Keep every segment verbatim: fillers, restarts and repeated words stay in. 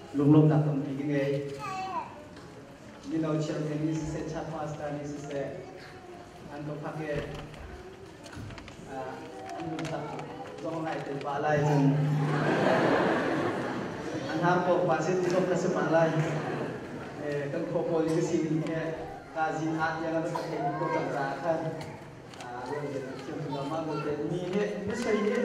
ลุงลมดับตรงนี้ไงนี่เราเชื่อมนี่สิเซชัดพาสตานี่สิเซอันก็พักเกอันนู้นตัดตรงไหนเป็นปลาไหลจนอันหาพวกปลาเส้นที่ต้องกระสุนปลาไหลเอ่อกันโคโค่ลิซิลิเนี่ยกาจินอาร์ยังก็ต้องเห็นพวกจังจ้าค่ะอ่าเรื่องเรื่องเชื่อมถึงมาบอกเลยมีเนี่ยไม่ใช่เนี่ย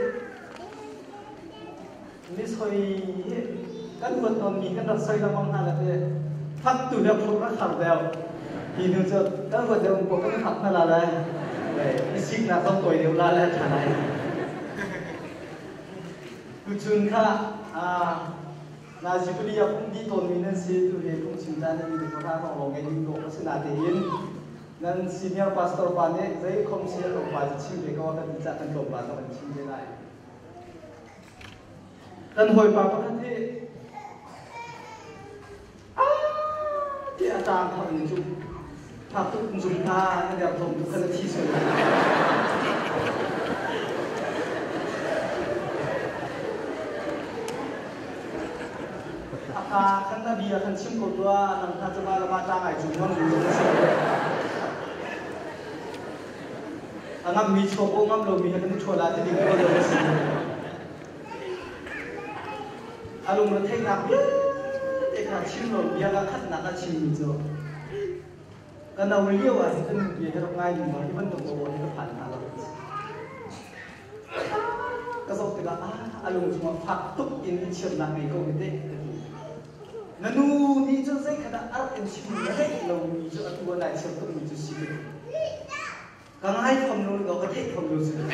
ไม่ใช่กันบนตอนนี้กันรักใส่ละมังหาละเนี่ยพักตัวเดียวพวกรักขับเดียวทีนึงจะกันบนเดียวพวกกันขับมาละเลยไอ้สิ่งนั้นต้องตัวเดียวละแล้วท่านไหนกุจุนค่ะอ่านาจิบุรียาพุ่งที่ตนมีนั่นสิตัวเองพุ่งชิมได้ในมีตัวท่าของเราไงยิ่งโตก็สนาเดียนนั่นซีเนียร์พาสตอร์ปานเนี่ยใจคอมเชียร์ลงไปชิมเด็กก็ว่ากันจะกันลงไปต้องชิมได้กันหอยปลาประกันที่ที่อาจารย์ทำจุดภาพทุกจุดท่าเดี๋ยวผมทุกคนที่สุดอาคาขันนาบีขันชิมกุตัวนั่งท่าจะมาละมาจ้างไอจุดนั่งอยู่ตรงนี้อันนั้นมีโชว์ก็งั้นเรามีให้กันโชว์ลาที่ดีก็เราไม่สิอารมณ์เราเทคนักเยอะเอกชิมเราเบียร์ก็ขัดหนักชิมมิโซกันเอาเลี้ยวอ่ะที่เป็นเบียร์ที่เราง่ายอยู่มาที่มันตรงตัวที่เราผ่านมาเราก็สอบติดว่าอารมณ์ช่วงพักทุกอินเชื่อมหนักในก็ไม่ได้นั่นนู่นนี่จะใช้ขนาดอาร์ตชิมไม่ได้เรามีจะตัวไหนเชื่อมต้องมีจะชิมกันให้ความรู้เราก็ได้ความรู้สึก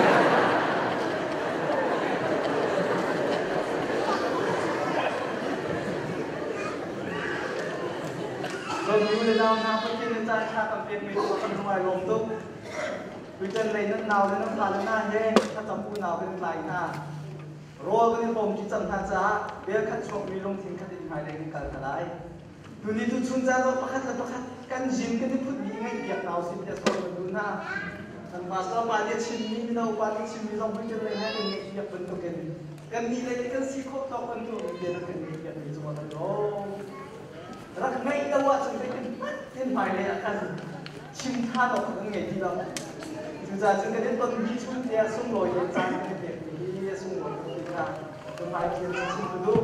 เราอยู่ในดาวน้ำพัฒนาใจชาติเป็นมีตัวคนรวยลมตุ้มวิจารณ์ในนั้นหนาวในน้ำตาในหน้าแห้งถ้าจำผู้หนาวเป็นลายหน้ารอกันในลมที่จังทันจ้าเบี้ยขัดชกมีลมทิ้งขัดดินหายแรงในการทลายดูนี่ทุกชุนจ้าเราประคัดประคัดกันจิมกันที่พูดดีง่ายเกียรติเอาสิเดียสอนดูหน้ากันมาสอบปาเดียชิมนี้ไม่ต้องปาเดียชิมนี้ต้องวิจารณ์ในให้เป็นเกียรติเป็นตัวกันกันนี่เลยกันสิโคตรต้องกันตัวเดียร์กันเกียรติจุดนั้นโอ้รักไม่ก็ว่าจะเป็นเล่นใหม่เลยอาจารย์ชิมท่าดอกกันไงที่เราจุดจ้าจึงกันได้ต้นที่ชุนเดียสุ่มลอยจานเป็นเด็กที่สุ่มลอยที่ท่าต้นไม้ที่เราชิมดู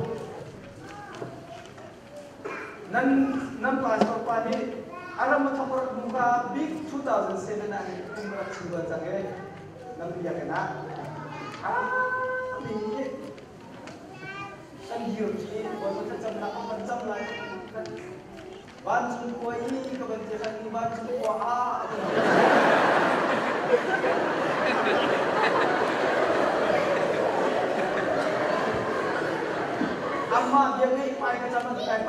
นั่นนั่นปลาสปานี่อารมณ์ทั้งหมดมุกาบิ๊กสองพันเจ็ดนั่นคุณมาชิมกันจังเลยนั่นเรียกกันนะอ่านี่ฉันยืมที่วันนี้จำนักมันจำไรบ้านชุนกัวอีก็เป็นที่ฉันบ้านชุนกัวอาอาม่าเดี๋ยวนี้ไปก็จะมาแต่งไป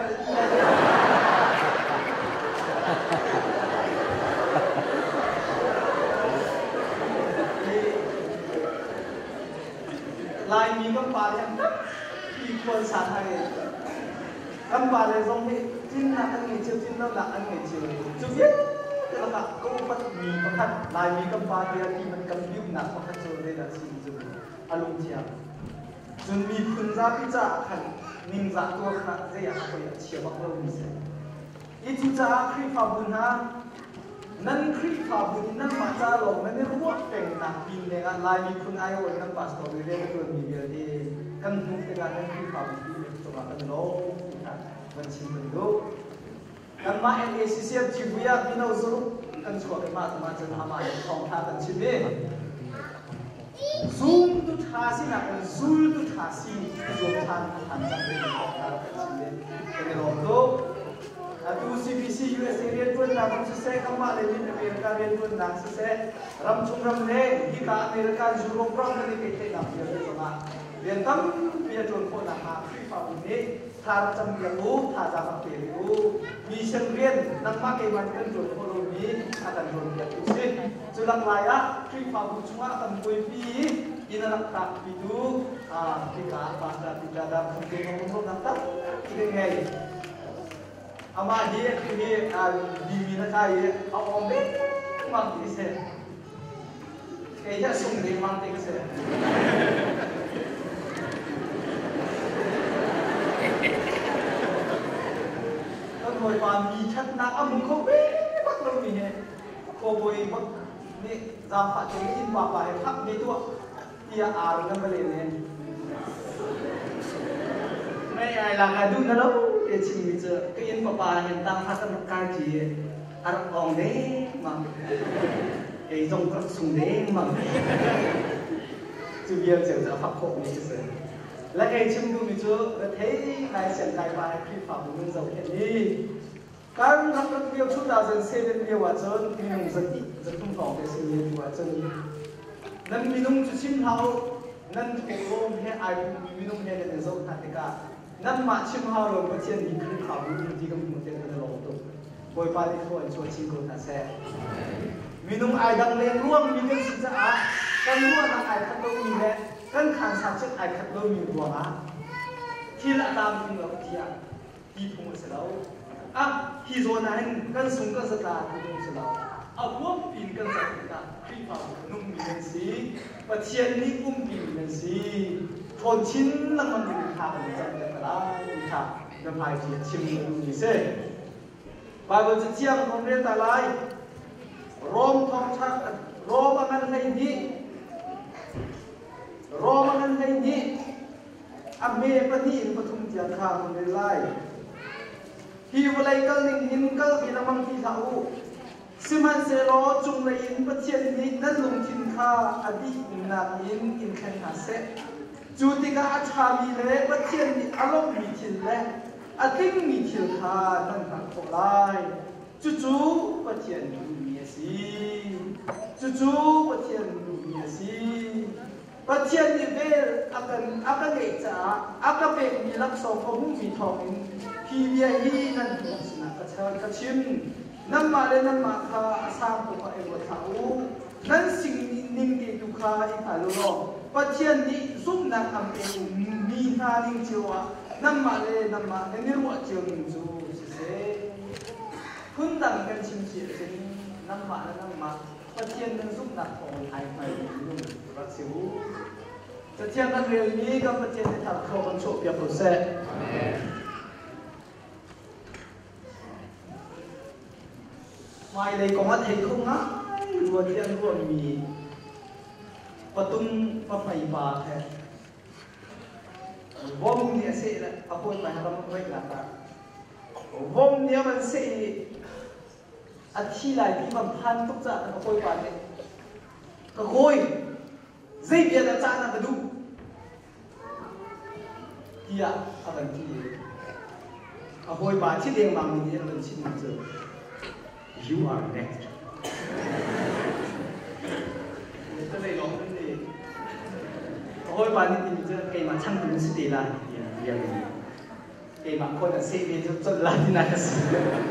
ลายมีก็ปาอย่างนั้นที่ควรสาธารณะกันปาเลยตรงที่จิ้นหนักอันนี้เชื่อจิ้นแล้วหนักอันนี้เชื่อจุดเย็นแล้วก็ก็ปัดมีประคันลายมีก็ปาเดียที่มันกำบิ้วหนักประคันโซเลยนะสิ่งจุดอารมณ์เทียมจนมีคุณราพิจารขันนิมจากตัวขนาดเจียก็อยากเชื่อว่าเรามีเสียอีทุจาครีฟาบุญฮะนั่นครีฟาบุญนั่นมาจาลงนั่นรู้ว่าเป็นนักบินเนี่ยลายมีคุณไอโอนั่นปัสโตเรียกตัวมีเดียดีกันทุกแต่การนั่นครีฟาบุญที่เป็นตัวกันโลกันชิมกันดูกันมาเอ็นเอซีเซียจิบุยาบินเอาสุกันชัวร์กันมาสมาจะทำอะไรทองท่ากันชิมเนี่ยซูมตุทาสินะกันซูลตุทาสิซูมทานทานจังเลยทองท่ากันชิมเนี่ยกันรอบดูatu C B C U S A เรียนตัวนักศึกษาเข้ามาเรียนอเมริกาเรียนตัวนักศึกษารำชุมรำเล่ที่กับอเมริกายุโรปพร้อมกันในประเทศนับเรียนตัวมาเรียนตั้งเรียนจนคนละหาฟรีฟ้าบุญนี้ถ้าจำเรียนรู้ถ้าจะมาเรียนรู้มีเชิงเรียนนักมาเก็บมันกันจนคนรู้นี้อาจารย์จนเรียนรู้สิจุลังลายอะฟรีฟ้าบุญช่วยกันคุยปีอินนักตักปีดูอ่าที่กับภาษาที่จะได้คุยกับคนนักตักที่ไงอามาเฮียคือเฮียอ่าดีมีนะใช่เอาอมเด็กมังติเสเฮียส่งเด็กมังติเส bồi bà mì thật nặng âm không biết bắt lâu mì hè cô bồi bắt nè ra phát triển in bà bà hay khắp đi tua tia à rồi nó lên nè mấy ai là cái đúng đâu cái chuyện bây giờ cái in bà bà hiện đang phát triển cái gì ăn ông đấy mà cái dòng các súng đấy mà chú biết giờ giờ phát khổ như thế là cái chim du lịch chúa thấy này xem cái bài khi phạm của mình giàu hiện đi các năm các điều chúng ta dần xem đến điều ở trên thì mình rất ít rất không có cái sự nghiệp ở trên nên mình không chỉ chim hao nên cũng không hay ai cũng mình không hay để dấu thật cả nên mà chim hao rồi có chuyện gì cứ khảo mình thì cũng một chuyện là lâu tục bồi ba đi thôi cho chim cô ta sẽ mình không ai đang lên luôn mình cũng xin ra cái luôn là ai thật đâu mình đấy kan khan sa chet ai khat lo mi wa thil atam king lo thia ti phung se lo a hi zo na hen kan sung ka zata tu se lo a wom pin kan sa ta kri pa nung mi len si pa thian ni um pi len si thon chin la man ni kha ban jan da la ni kha da phai chi chim ni se Bible chi chiang kon re ta lai rom thong thak rom an lai ni Roman hay ni, ame pati in patung tiang khangในไล่ฮิวไลกัลนิงหินกัลบินามังที่เท้าสิมันเซโลจุงเลยอินปะเทียนนี้นั่นลงทินข้าอดีตนักอินอินแข่งหาเสจูติกาอาชามีเล่ปะเทียนนี้อารมณ์มีทินเล่อติ้งมีทินข้านั่นหักโไล่จู่จู่ปะเทียนดูมีสีจู่จู่ปะเทียนดูมีสีปะเทียนนี่เวลอากันอากันเอกจ้าอากันเป็นมีลักษณะของมีทองพีเวียฮีนั่นหัวสนากระเชิญกระชิมนั่นมาเลยนั่นมาข้าสร้างตัวเอวท้านั่นสิ่งนิ่งดีตุข้าอีกหาลูกปะเทียนนี่ซุ่มนักทำเองมีท่านิ่งเจียวนั่นมาเลยนั่นมาในนี้รัวเจียวนิ่งจูเสียพึ่งดังกันชิมเสียเสียนั่นมาแล้วนั่นมาปะเทียนนั่นซุ่มนักของไทยไปดูรักเสียวจะเทียนกันเรื่องนี้กับปะเทียนในทางเขาบรรจุเปียกโปรเซสไม่เลยก็มาเห็นเขาง่ายรัวเทียนรัวมีประตูประไฟฟ้าแท้วงเนี่ยเสียแล้วพอพูดไปเราไม่ไหวแล้วครับวงเนี่ยมันเสียอาทิตย์ไหนที่มันพันทุกจ่าก็คุยไปเนี่ยก็คุยซีเบียร์จ่าน่ะไปดูที่อ่ะอะไรที่ก็คุยไปที่เดียงบางนี้เราเป็นชิ้นมันเจอYou are next ก็เลยร้องขึ้นเลยโอ้ยวันนี้ที่จะเกมาช่างเป็นสติลาเรียนเรียนเกมาคนอ่ะเสียไปจนจนลาที่นั่นก็สิ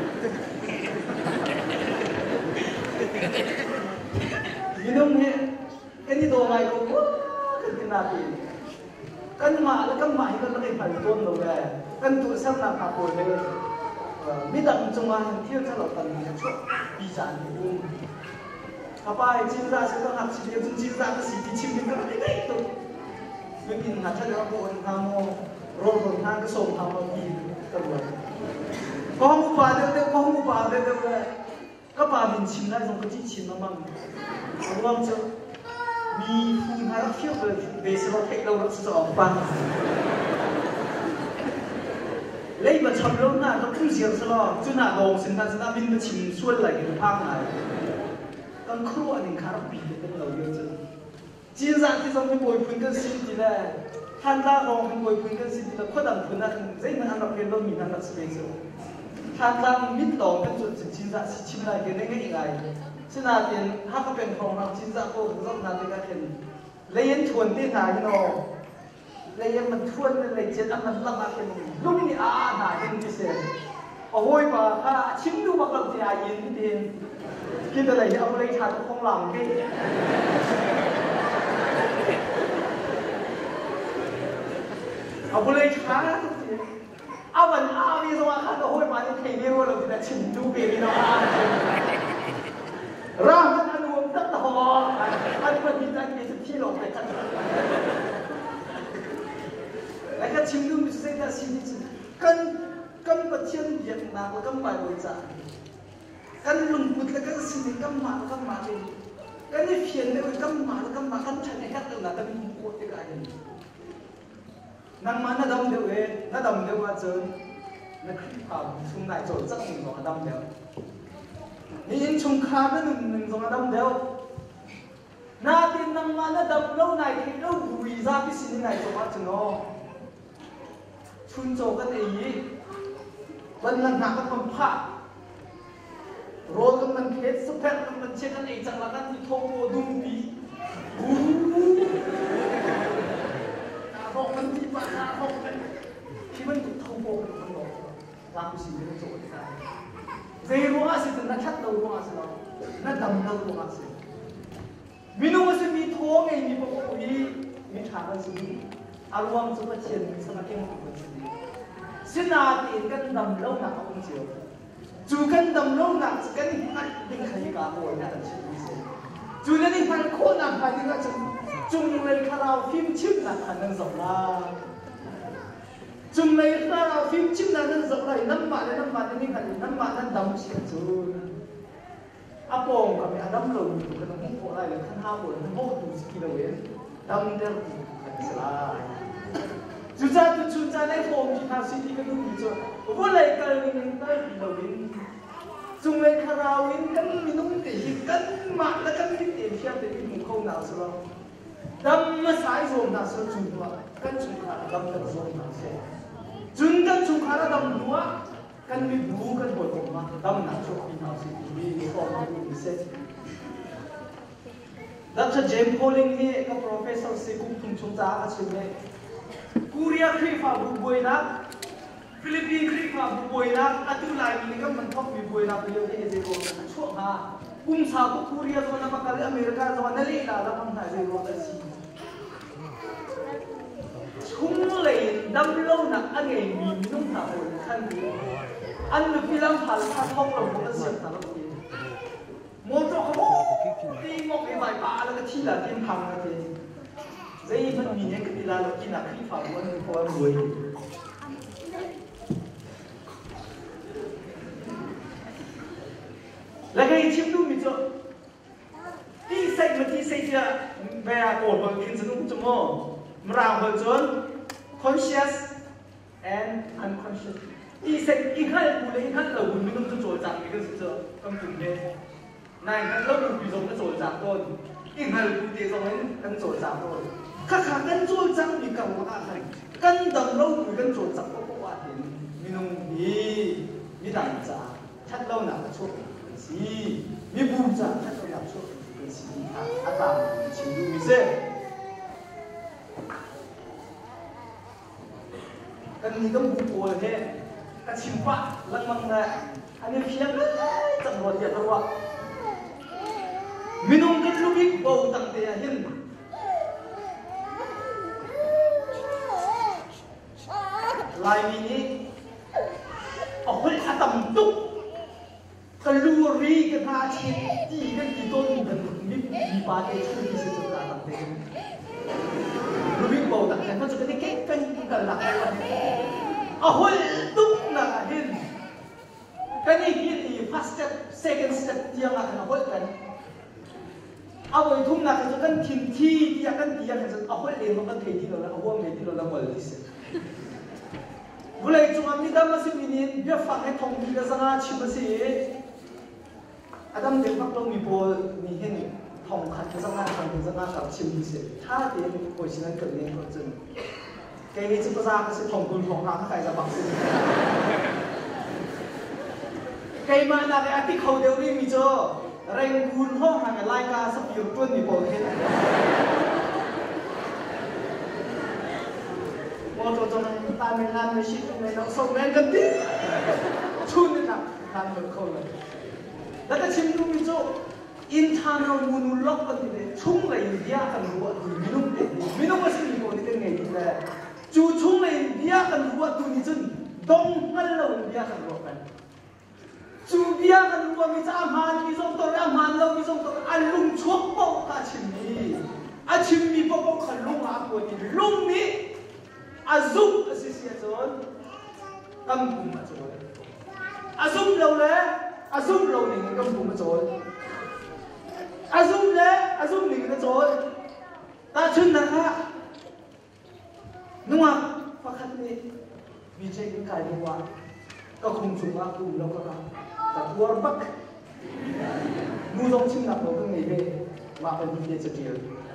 ยิ่งน้องเนี่ยไอ้นี่ตัวใหม่ก็ว้าขึ้นที่นาทีกันมาแล้วกันมาให้กันแล้วไอ้ผ่านต้นเราเลยกันตัวซ้ำหนักขาป่วยเลยมิดังจงมาเที่ยวถ้าเราตันมีช่วงปีจานอยู่ข้าไปจินราชต้องหักชีวิตจนจินราก็สีที่ชิมเป็นก็ไม่ได้ตัวไม่กินหัดถ้าเราโอนทำโมโรนคนทางก็ส่งทำมาปีตัวก็ห้องอุปาเดียวเดียวก็ห้องอุปาเดียวเดียวเลยก็ปาบินชิมได้ตรงก็ที่ชิมมาบ้างรวมจะมีคุณหาเที่ยวเลยเบสเราเทคเราสอบฟังเลยมาชมล้มหน้าต้องขึ้นเสียงสลอจุน่าโด่งสินค้าสนามบินมาชิมส่วนไหลกันภาคไหนตั้งครัวหนึ่งคาร์บีเป็นเราเยอะจังจีนสันที่ทำให้ป่วยพื้นกันสิ้นทีแรกท่านล่าลองให้ป่วยพื้นกันสิ้นทีแรกข้อดังพื้นนั้นใจมันอันดับเรียนเรามีนันดับสเปซท่านล่างมิดลองกันจนจีนสันสิชิมได้กันได้ง่ายๆฉะนั้นเองถ้าเขาเป็นของเราจีนสันก็ต้องทำได้กันเลยยันชวนที่ไหนเนาะเลยยังมันทวนเลยเจ็ดอันมันละมาเป็นลุงนี่อาหนาเป็นพิเศษโอ้ยป่ะค่ะชิมดูบักหลับที่อายินที่เด่นกินอะไรเอาเลยชาของหลังที่เอาเลยชาทุกทีเอาวันอาวีสว่าค่ะโอ้ยมาที่ไทยเนี่ยว่าเราจะชิมดูเบบี้น้องอาร่างมันอารมณ์ตั้งหออันมันมีใจมีสุดที่ลงไปกันแล้วก็ชิมดูมิสเซนต์สิ่งที่กัน kan pathian diak na ko kan bai boi cha kan lung put la kan sin kan ma kan ma ni kan ni phiền le kan ma kan ma kan than hat na kan ko te ga ni nang ma na dam de we na dam de wa chön na khri pha chung nai chol chak ni zo dam de ni in chung kha na nung nung zo dam de na tin nang ma na dam lo nai thi lo bui za pi sin nai zo ma chun no chun zo kan eiวันนั้นหนักมันผ่าโรดกันมันเพชรสเปรกันมันเช็คกันเองจังหวะนั้นที่โทโมดุมบีอู้นาโรมันที่บ้านนาโรกันที่มันถูกโทโมกันมันบอกรักผู้สิ่งที่โจทย์ได้เจรู้ว่าสิ่งนั้นชัดเรารู้ว่าสิ่งนั้นนั่นดำเรารู้ว่าสิ่งมีนุ่งว่าสิ่งมีท้องไงมีปกติมีฐานสิ่งอารมณ์สุภาพเชียนสมัครเก่งของสิ่งxin na tiền căn đầm lâu nặng không chịu chú căn đầm lâu nặng chỉ căn hạt đinh khai cả hồi là chỉ như thế chú nên đi hạt khô nặng phải đi ra chung chung lấy khao phim chip là khả năng rộng ra chung lấy khao phim chip là năng rộng lại năm bạn năm bạn nên hạt năm bạn năm đầm chỉ chú áp bông và mẹ đâm lồng tụ cái nó hút lại là khăn hao của nó hút tụ chỉ đâu vậy đâm theo tụ hạt là chú cha chú chú cha này phồng chỉ thao xin đi cái đúng gì chứ, vô lại cái mình tới bị đầu biến, chung lên khao biến cắn mình đúng để gì cắn mạng là cắn mình để xem để mình không không nào sao, đâm mà sai rồi nào sao chung quá, cắn chung khá đâm đâm rồi nào sao, chung cắn chung khá là đâm quá, cắn mình đủ cắn bồi bổ mà đâm nào cho mình nào xin đi đi không đi sẽ, Doctor James Pauling ni cái professor sĩ cũng thùng chung giá ở trường này. Korea khri pha bu boi na Philippines khri pha bu boi na atu lai ni ka man thok bi boi na pe yo de je ko na chho ha kum sa ko Korea zo na ma ka America zo na le la la man ha je ro ta si chung le dam lo na a nge mi nung ha ho khan bi an nu pilam phal kha thok lo ko ta sia ta lo ki mo to ko ti mo ke bai pa la ka thi la tin phang na ti dây vẫn nhìn thấy cái gì là lúc kia là khi phạm quân có người là cái chim đu mình cho đi xây mà đi xây chưa về cổ bằng kiến thức cũng chung mò mà làm bằng chốn conscious and unconscious đi xây cái hai cụ lấy hai là mình không cho trội chẳng cái gì chứ không chừng thế này cái lớp mình bị giống cái trội chẳng thôi cái hai cụ để giống cái trội chẳng thôi khắc khắc căn trôi trăng bị cầm vào ăn căn đầm lâu bị căn trôi trăng có có ăn thì mình không đi đi đại trả chắc lâu nào chốt cái gì đi bù trả chắc lâu nào chốt cái gì à à tạm chịu đủ mình sẽ căn gì cũng bù bù thế căn chim quạ lăng măng này anh em phía đấy chẳng một tiền đâu ạ mình không cái lúc biết bầu tặng tiền hiền lai mini ahol atam tuk kaluri ke tha chi ti kan ti ton kan mi mi pa ke chu ki se chu ta tam te rubi bo ta kan chu ke ke kan ka la ahol tuk na hin kan ni hi ti first step second step tiang a kan ahol kan awoi thum na ka kan thin thi ti kan ti kan ahol le ma kan thei ti lo la awom le ti lo la mol ti se Mulai cuma minta masih minin biar fakir thong kita sangat cuma sih. Adam tempat lo mibol ni hen thong kat kita sangat thong kita sangat kat cuma sih. Thà dia posisinya kerja kau jen. Kayak itu pasal kasih thong kun thong hang kayak apa sih. Kayak mana kayak ati kau dewi mijo. Reng kun thong hang lai ka sepiu tuan mibol hen. Một chỗ này ta mình làm mình ship mình nó xong lên gần tí chun đi nào làm được không rồi đó là chim đúng như chỗ internal monologue cái gì chung là India cần ruột thì mình đúng đấy mình đúng là gì còn cái ngày gì đấy chú chung là India cần ruột tu như chân đông hơn là India cần ruột này chú India cần ruột mình sẽ man mình xong tôi ăn man lâu mình xong tôi ăn lung chuốc bao cả chim mi ăn chim mi bao bao khẩn lung ăn của thì lung mi azuk asisiason cầm cùng mà rồi azum lâu lẽ azum lâu này cầm cùng mà rồi azum lẽ azum này nó rồi ta chân là khác đúng không phát khát đi vì chơi cái cái đi qua có không chúng ta cùng lâu các bạn ta thua bắc nu giống chim nạp vào cái ngày về mà còn đi chơi chơi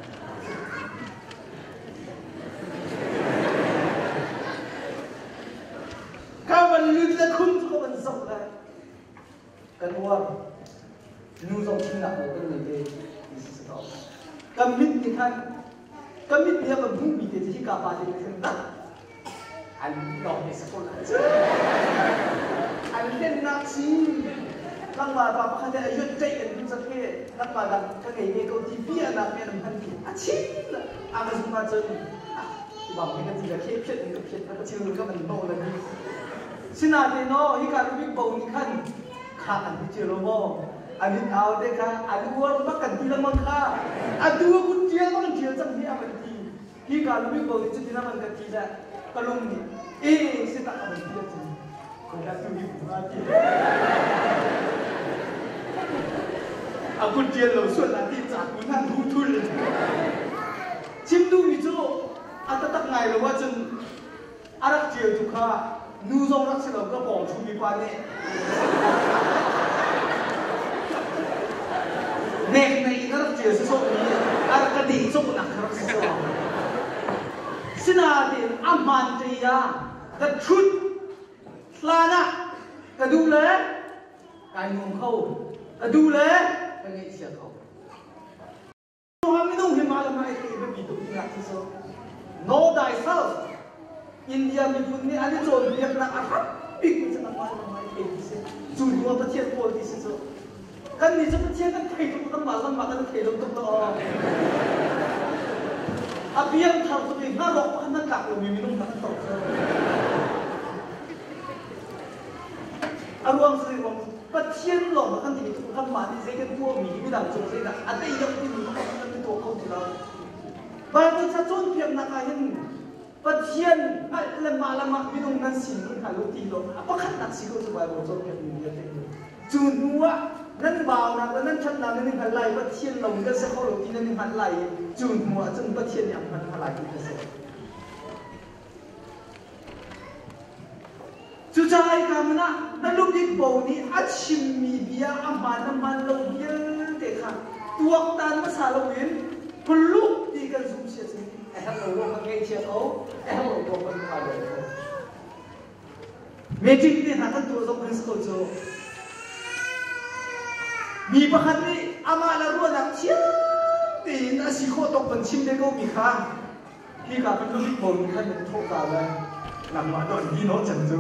các bạn lưu ra không cho các bạn dọc lại cái hoa nu giống chim nạp vào cái ngày về đi chơi chơi cầm mít thì khăn cầm mít thì cầm bung mít thì chỉ cả ba thì không ta anh đọc cái số là anh tên nát gì lăng bà bà bà khá là yết chạy anh rất là lăng bà lăng cái ngày ngày câu ti vi là mẹ làm hành gì à chín là à cái gì mà chơi thì bảo cái gì là khép khép khép khép nó chưa có mình bầu là gì xin à thì nó hi cả lúc biết bầu như khăn khá anh biết chưa lo bầu anh biết áo đấy khá anh uống bắt cần ti lăng mang khá anh đua cũng chia nó chia chẳng gì à mình thì hi cả lúc biết bầu thì chỉ là mình cần ti ra cái lông này ê xin tặng mình chia gì còn là tôi biết cũng là chia à con chia lâu xuân là đi trả cũng ăn hút thun lên chim du bị chỗ à ta tắc ngày là quá chừng à đắc chia tu kha nu dòng đắc sẽ là cái bỏng chú bị qua nè nè này nó đắc chia sẽ số này à đắc cái đỉnh số nặng nó sẽ số xin à thì âm man thì à the truth là na cái du lẽ cái nguồn khâu cái du lẽ cái nghệ sĩ khâu nó không biết gì mà làm ai thì phải bị tụt ngã chứ sao know thyself India mình phun này anh chọn việc là anh biết cái gì mà làm ai thì sẽ chủ yếu là thiết bộ thì sẽ sao cái này chắc thiết cái thầy tụi nó mà làm mà cái thầy đâu tụi nó à biếng thằng tụi mình nó lọc nó cặp rồi mình không thằng tụi à ruang sih ruang bất thiên lỏng mà khăn thì tụi khăn mà thì dễ cái tua mì cái đằng chỗ dễ là anh đây đâu thì mình không có cái tua không thì đâu và tôi sẽ chôn việc là cái hình bất thiên ai làm mà làm mà mình không nên xin cái cái lối đi đâu à bất khăn đặc sĩ có cho bài bộ chôn việc mình như thế chun mua nên vào là nên chân là nên hành lại bất thiên lỏng cái sẽ không lối đi nên hành lại chun mua chân bất thiên nhắm hành lại cái sẽ chú trai cảm na na lúc đi bầu ni ắt chim mi bia aman aman lâu bia thế khác tuộc tan mà xả lâu biến còn lúc đi cái zoom xe gì em lâu lâu cái nghe chuyện ấu em lâu lâu cái phải rồi mấy chuyện thì hắn tu giống cái số số mi bắt hắn đi ama là ruộng đặc chiết thì nó chỉ khó tộc phần chim đấy câu mi khang khi cả cái lúc đi bầu ni hắn được thâu cả rồi làm mà đòn đi nó chẳng được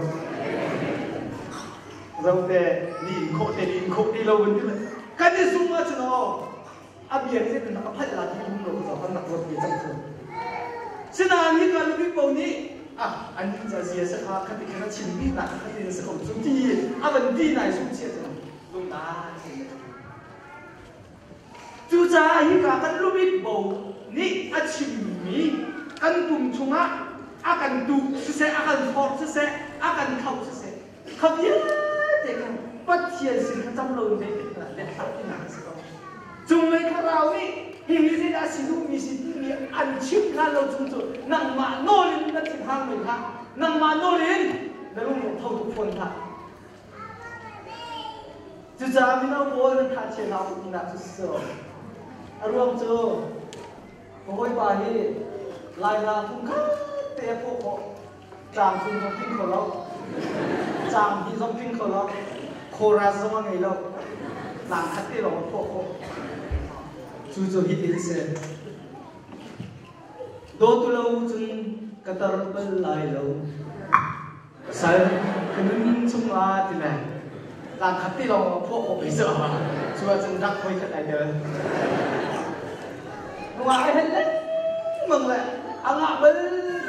dòng để nhìn khổ để nhìn khổ đi lâu hơn nữa cái này sung mà chứ nó à biển sẽ được nó phát là thì không được rồi hắn nặng rồi bị chậm chậm xin là những cái lúc biết bầu ní à anh giờ gì sẽ khác cái cái nó chìm đi nặng cái gì sẽ không xuống đi à vấn đề này xuống chết rồi đúng ta chú cha những cái lúc biết bầu ní à chìm mì căn tùng chung á akan tu sese akan thor sese akan khâu sese khâu ye te kan pat thiên sin ka cham lo ne la le thap ni na se ko chung le kharau ni hi ni se da si du mi si ti ni an chim kha lo chung chu nang ma no lin na ti hang me kha nang ma no lin da lu mo thau tu phon tha chu cha mi na bo na tha che na u na chu so aruam chu hoi ba hi lai la thung kha thế phụ họ chàng phun trong kinh khổ lâu chàng đi trong kinh khổ lâu khổ ra trong ngày lâu làm khách đi lòng phụ họ chú chú hít đến xe đôi tu lâu chân cái tờ bên lại lâu sao cái mình chung là thế này làm khách đi lòng phụ họ bây giờ chú chân rắc quay cái này được ngoài hết đấy mừng lại ăn ngạ bên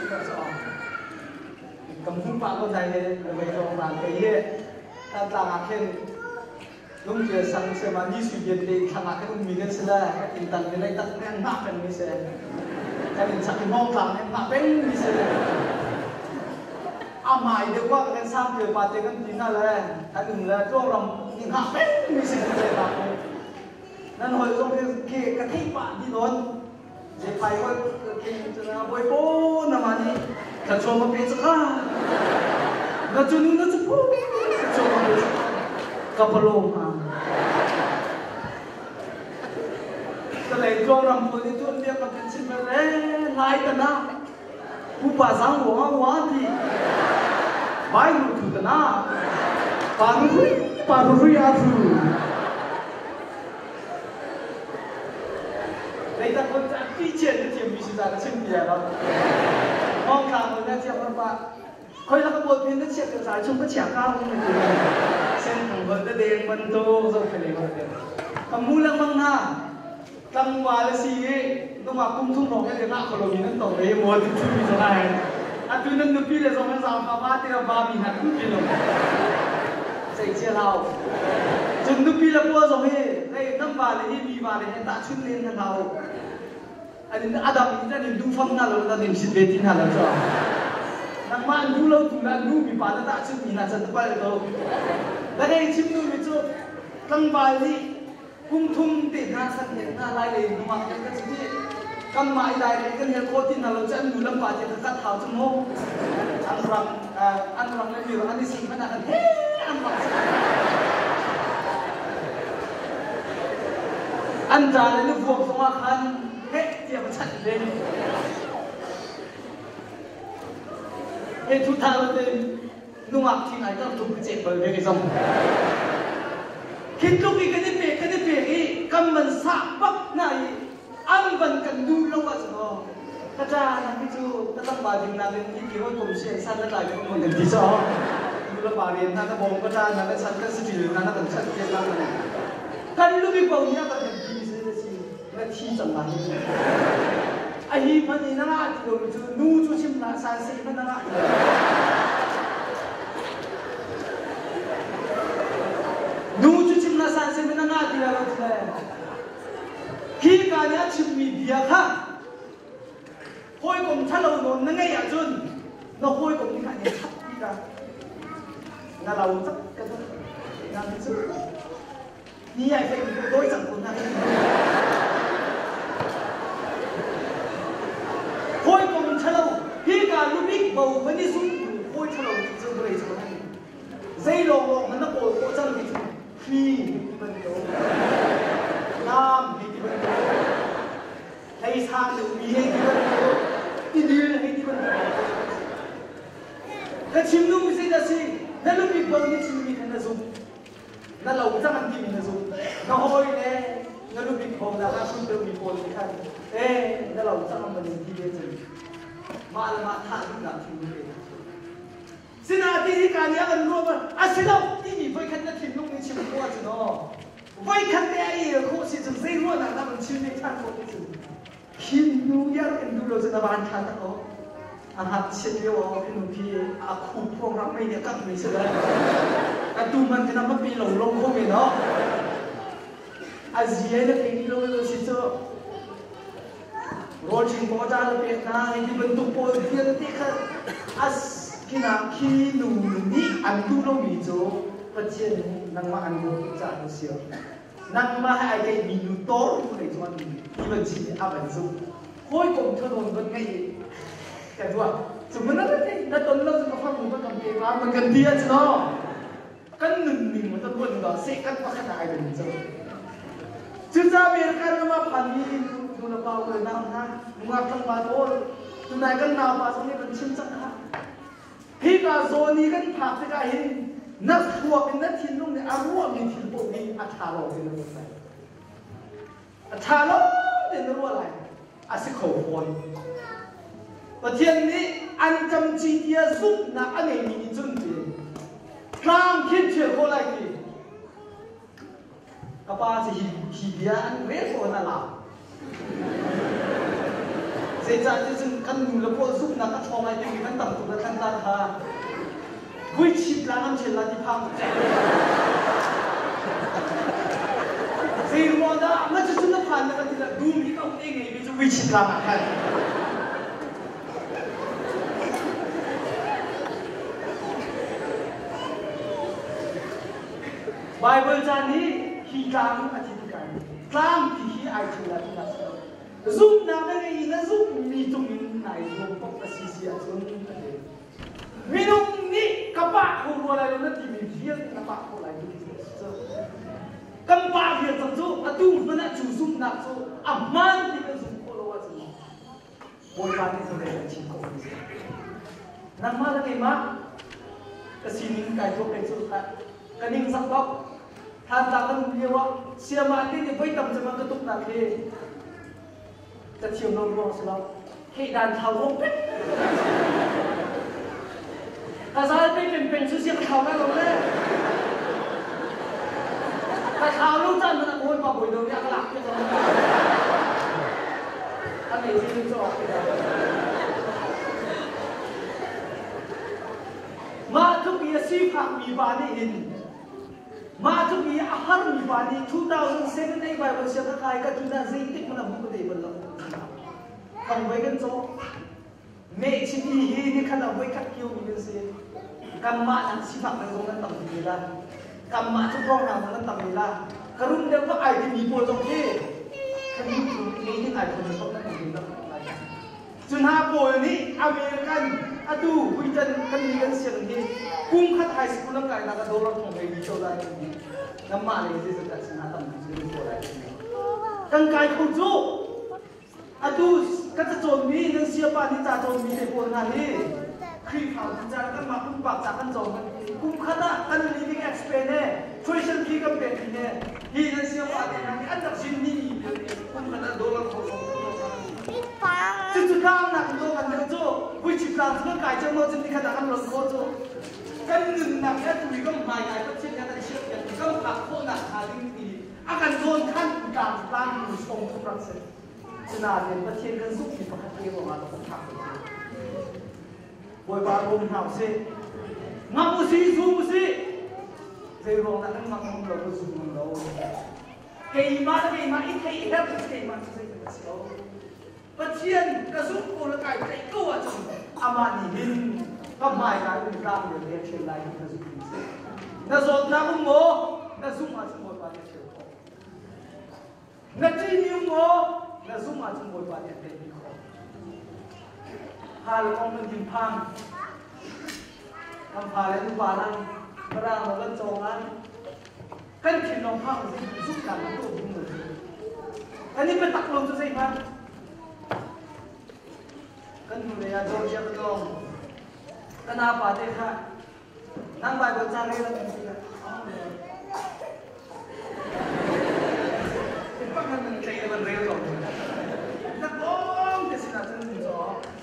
cầm phun phá con này này bây giờ làm cái gì ta ta khen lúc giờ sang xe mà đi suy diễn thì thằng cái ông mình sẽ là cái tình tần cái này tắt ngang mắc cái mình sẽ cái mình sắp mong làm em mắc bên mình sẽ amai de wa kan sam ke pa te kan tina la kan la to ram ni ha pe mi se ke ba nan hoi zo ke ke ka thei pa di don je pai ko ke na boi po na ma ni ka cho ma pe cha na chu nu na chu po ka cho ma pe ka pa lo ma ta lai to ram po ni to le ka tin sin le lai ta na pu pa sang wo ma wa di bai lu tu ta na pa ru pa ru ya tu lấy ta con ta đi chuyện cái chuyện bị sự ra cái chuyện gì đó mong thằng người ta chuyện con bạn khơi là cái bộ phim nó chuyện cái giải chung cái chuyện cao không mình xem thằng vợ ta đèn mình tô rồi phải lấy vợ đèn cầm mua lăng măng ha cầm vào là gì ấy nó mà cung thung rộng cái nào còn mình nó tổng đấy mua thì chui cho này à tôi nâng được pin là xong nó sao mà ba thì là ba mình hạt cũng pin rồi dạy chia nào chúng nó pin là mua rồi đây năm vào là đi mì vào là ta chun lên thằng nào anh ấy Adam ini jadi du phong nào là đến xin về tin nào rồi nang mà du lâu tu là du mì vào là ta chun mì là chân phải rồi đây chim du mì cho năm vào đi cung thung tiền na sang tiền na lại để mà cái cái gì cầm mãi lại cái cái khó tin nào chân du năm vào thì cắt thảo trong hông ăn răng ăn răng cái điều ăn đi xin phải là thế ăn răng ăn trà lên nước vuông xong mà ăn hết tiệm chặt lên hết chút thao lên nung mặc thì này các thùng chết bởi cái dòng khi lúc cái cái bể cái bể cái cầm mình sạc bắc này ăn vẫn cần đu lâu vậy rồi cái cha là cái chú cái tâm bà đình là cái kiểu cùng xuyên sang cái lại cũng một cái cho như là bà điền là cái bông cái cha là cái sẵn cái sự chỉ là nó cần sẵn tiền lắm này cái lúc cái bông nhá cái cái thi chẳng là như thế ai hi phân thì nó lại rồi chú nu chú chim là san sinh nó lại nu chú chim là san sinh nó lại thì là thế khi cả nhà chim bị bịa khác hôi cùng thằng lâu nó ngay ở chun nó hôi cùng những cái này thấp đi ra là lâu chắc cái đó là cái gì như vậy phải đối chẳng cùng này hôi cùng thằng lâu khi cả lúc biết bầu với đi xuống hôi thằng lâu thì chưa về rồi dây lồng nó bồi bộ chân thì khi mình đâu làm thì mình đâu hay sang được gì hay thì mình đâu đi đi hay thì mình đâu cái chim nung sẽ là gì nó lúc bị bầu như chim mình nó dùng nó lâu chắc ăn thì mình nó dùng nó hôi nè nó lúc bị bầu là nó không được bị bầu thì khác ê nó lâu chắc ăn mình thì biết gì mà là mà thà cũng làm chim nung xin à đi cả nhà gần luôn mà à xin đâu đi nghỉ với khách nó chim nung thì chim qua chứ nó với khách này khó xin chim dây luôn là mình chim đi thang không chim khi nu yar en du lo zena ban khan ko a hat se le wa ko nu pi a khu program mai ne ka mi se la ka tu man tena ma pi lo lo ko me no a zia le ke ni lo lo si so ro chin ko ta le pe na ni ban tu po tian ti kha as kina khi nu ni an du lo mi zo pa chen nang ma an go cha no sio nang ma hai cái bị nụ tốt này cho anh đi bên chỉ áp ảnh dụng hôi cùng thưa đồn bên ngay cái gì chúng mình nói thế nó tuần lâu chúng ta phát một cái cầm tiền vào mình cần tiền chứ nó cân ngừng mình một tuần buồn đó sẽ cân qua cái đại đừng rồi chứ ra biệt cái mà phản đi dù là bao người nào ha ngọc thằng bà thôi từ này cân nào bà xong đi vẫn chim chắc ha khi cả rồi đi cân thạc cái cái hìnhนักทัวร์เป็นนักทีมลุงเนี่ยอารัวมีทีมพวกนี้อาชาโลเป็นนักอะไรอาชาโลเป็นนักอะไรอาศิโคโอนประเทศนี้อันจำจีเดียซุปนะอันนี้มีจุนเดียกลางคิดเชื่อคนอะไรกี่กบ้าจะหิหิเดียอันเวฟโอนอะไรเสียใจที่จึงกันอยู่แล้วพวกซุปนะก็ทองอะไรที่มีกันต่ำตัวกันตาตาวิชิตล้างน้ำเชลลาที่พังสิ่งว่าได้เมื่อจะจุดผ่านนะครับที่เราดูมีต้องเองไงวิจิวิชิตล้างอะไร Bible jani hi kang ati kan kang ti hi ai thula ti na zoom na na ngai na zoom mi tum min nai zoom pok ka si si a zoom mi nong ni ka pa ko ro la na ti mi hial na pa ko lai ti kam pa hial ta zo atu mana chu zoom na zo aman ti ka zoom ko lo wa zo boy ba ni zo le chi ko nang ma la ke ma ka sining kai to kai zo ta kaning sak bok than ta kan liwa siama ti ni bai tam chama ka tuk na ke ta chiom no ro slo he dan thau ro pe ka sa pe pen pen su sia thau na lo le ka thau lu chan na oi pa boi do ya ka lak ke cho anh này gì cho ma tu bi si pha mi ba ni in ma tu bi a har mi ba ni two thousand seven ai bai wa sia ka kai ka tu na zai tik mana bu ko dei ban lo không với cái chỗ mẹ chỉ đi hi ni khăn là với các kiêu mi bên xe cầm mạ làm si pha cái giống tầm gì ra cầm mạ chút con nào nó tầm gì ra karun dia có ai thì mi po trong thế kan ni tu ni ni ai ko so na ni na chun ha po ni American atu huitan kan ni kan siang ni kum khat high school lang kai na ka dollar thong ai ni chola ni nam ma le je sa sa na tam ni ko lai kan kai ko jo atu ka ta chon mi nang sia pa ni ta chon mi te po na ni khi phao cha kan ma kum pak cha kan chon kum khata kan living expense ne tuition fee ka pe ni ne hi na sia pa ni na an tak sin ni kum khata dollar ko so chu chu kam na ko kan de jo hui chi plan so kai cha mo chin ni khata kan lo ko jo kan nin na ka tu ri ko mai ai ka chin ka ta chi ka ka ka ko na ha ding ni akan zon kan ka plan ni song to process china ne pa chen kan su ki pa ka ke bo ma to ka boy ba rom hao se ngamu si su mu si zai rong na kan ngam lo ko su mu lo kei ma kei ma i kei help kei ma se ka si o pa chen ka su ko la kai kai ko a chu ama ni hin ka mai ka ni ka ni le chen lai ka su ki se na zo na ko mo na su ma chu mo ba ni che ko na chi ni mo na su ma chu mo ba ni te ni ko hal ong men jim phang kam pha le tu ba lang ra mo lan chong an kan khin long phang si su ka na to bum mo ani pe tak long chu sai pha kan nu le ya jo ya ka long kana pa te kha nang bai bo cha le la ni si ka te pa kan nan chai ban re lo na bom te si na chen ni zo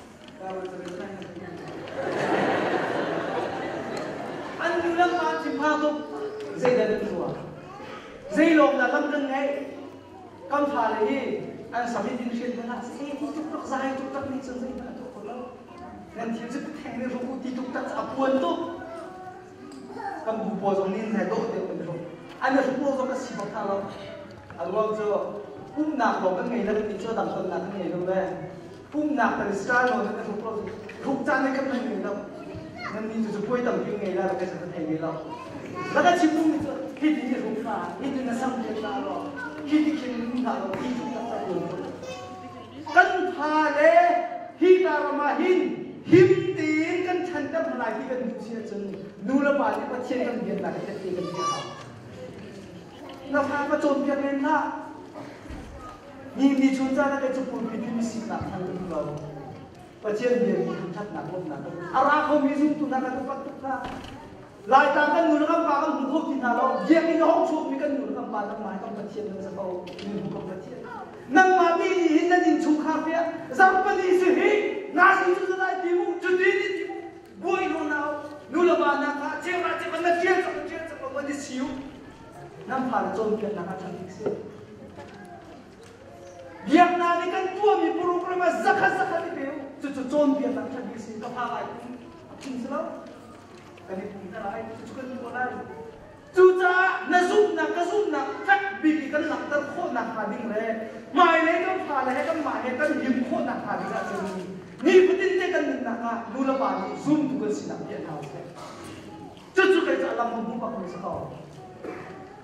anh như lắm mà chỉ pha thôi dây là được rồi dây lồng là lâm cân ngay con thà là gì anh sắm đi trên cái là dây cũng chút tóc dài chút tóc đi chân dây mà thôi còn lâu nên thiếu chút thèm nên không đi chút tóc áp buồn tốt con bù bò giống nên này tốt thì mình không anh là chúng tôi có cái gì không thà đâu anh nói chưa cũng nạp vào cái ngày đó thì chưa đẳng phần nạp cái ngày đâu đây cũng nạp từ style rồi nên chúng tôi không chán cái cái này đâu nên đi từ cuối tầm kia ngày ra là cái sự thành ngày đâuแล้วก็ชิมมุ้งที่ที่จะรู้มาที่ที่จะซ้ำเดินมาหรอที่ที่คิดมุ้งหาเราที่ทุกข์จะรู้กันพาเลยที่การมาหินหิมตีกันฉันจะทำลายที่กันดูเสียจนดูระบาดที่ประเทศกันเบียดหลังจะตีกันเบียดเราพามาโจมเบียดเลยนะนี่มีชุนจ้าแล้วก็จะพูดพิมพ์สิ่งหนักทางเราประเทศเบียดมีทัดหนักลงหนักอาราเขามีสุ่มตุนักกันทุกทุกท่าลายตามกันหนุนคำปากันหุ่นพวกที่นาเราเยี่ยมในห้องชุบมีกันหนุนคำปาทั้งหลายต้องประเทศนั่งสะเอาหนุนของประเทศนั่งมาปีนี้หินนั่นหินชุบคาเฟ่สัมปนีสิหินาสิจุดอะไรที่มุจุดนี้ที่มุบุยโนนาวนูละบานักเจ้าราชบัณฑิตเจ้าสัมเจ้าสัมวันที่สิวนั่งผ่านโจมเกียรตินักทางทิศเยี่ยมนาในกันตัวมีโปรแกรมสักสักที่เดียวจุดจุดโจมเกียรตินักทางทิศก็พาไปทิ้งซะแล้วกันนี่ถึงอะไรจุดกันตัวอะไรจุดจ้าน่าซุ่มนักก็ซุ่มนักแฟกบีกันหลักตะโคตรหนักหาดิ่งเลยหมายเลยก็พาเลยให้กันหมายให้กันยิ้มโคตรหนักหาดิ่งจะมีนี่พูดถึงแต่กันหนึ่งนักอ่ะดูละบาทซุ่มตัวกันสินักเพี้ยนเอาเลยจุดจุดกันจะลำมันบุกไปสักต่อ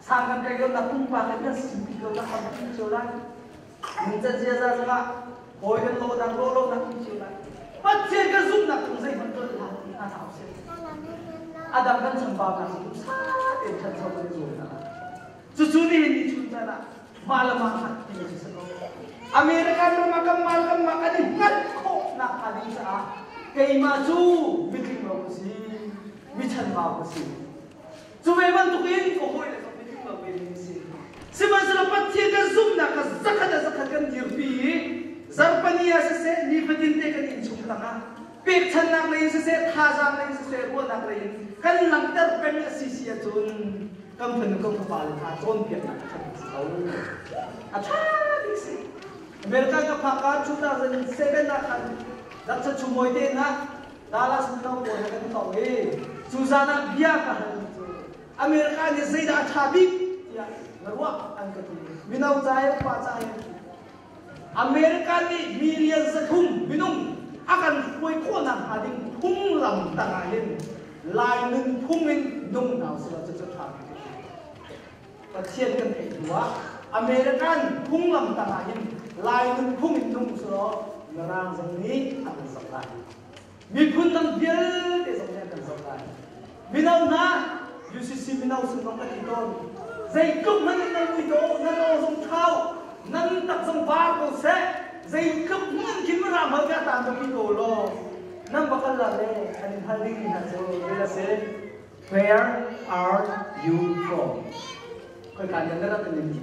sang kan kai gam na pung pa kan na simpi gam na kan pi chola mun cha jia za za hoi kan lo dang lo lo na pi chola pat chen ka zum na tung sai man to la na thao se adam kan cham pa na su sa e chan chau kan zo na chu chu ni ni chu ta na mal ma ha ti ni sa ko Amerika no makam mal kam makani ngat ko na khali sa kai ma chu biting lo si mi chan ma ko si chu ve man tu kin ko hoi la ko biting lo ve ni si si man sa pat ti ka zum na ka zakha da zakha kan dir pi zarpania se se ni fatin te kan in chung tanga pek chan nak lai se se tha ja lai se se ro nak lai kan lam tar pen si si a chun kam phen ko pa la tha chon pian na khan au a tha ni si Amerika ka phaka two thousand seven na khan dak cha chumoi te na Dallas na ko na kan to e Suzana bia ka Amerika ni zaida thabi ya narwa an ka tu minau chai pa chai Amerika ni million sa thum binung akan koi ko na hading thum lam tanga hin lai nun thum min nung naw sa cha cha tha pa chien kan thei duwa American thum lam tanga hin lai nun thum min nung so narang jang ni an sa lai mi phun nam bial te jang ne kan sa lai minau na U C C minau sun nong ka ti don zai kup man na wi do na lo song thao nan tak song ba ko se zai kup man kin ra ma ga ta do pi do lo nam ba kal la le an hali ni na so le se where are you from ko ka ne na ta ni ji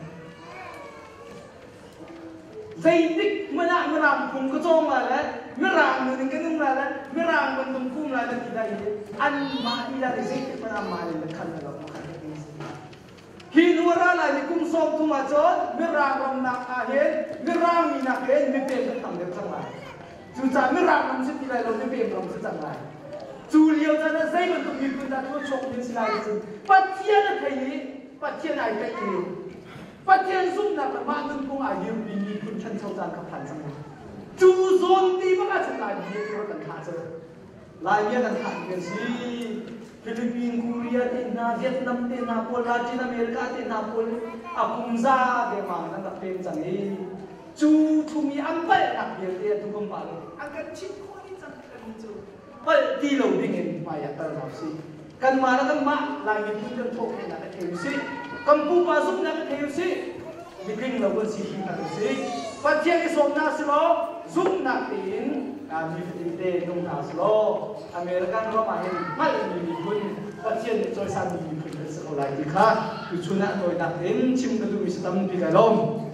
zai dik mana maram kum ko chong la le mirang ni kan nung la le mirang ban tum kum la le ti dai an ma ila le zai mana ma le khan la ma khan Hinura la ni kum som tu ma chon mirang ram na a hen mirang ni na hen mi pe ka tham de chang lai chu cha mirang nam si ti lai lo mi pe ram si chang lai chu liao cha na zai man tu mi kun da tu chok ni si lai chu pat tia na thai ni pat tia nai kai ni pat tia zum na ka ma nun kong a yu bi ni kun chan chau chan ka phan chang chu zon ti ba ka chang lai ni ro kan kha cha lai ya kan kha ni si Philippines, Korea, Tena, Vietnam, Tena, Pol, Latin America, Tena, Pol, Akumza, Demang, and the Pen Zangi. Chu to me, I'm very happy there to come back. I can check all it and to. But Tilo dingin, my attorney of sea. Can Marakan Ma, like you can talk in that K U C. Come Pupa Zoom that K U C. The King of the Sea, but here is on Nasro, Zoom nothing. Kami fitinte nung naslo American Roma hin mal ni kun patien choi san ni kun sa ko lai ka ku chuna noi na tin chim ka du mi sam pi ka lom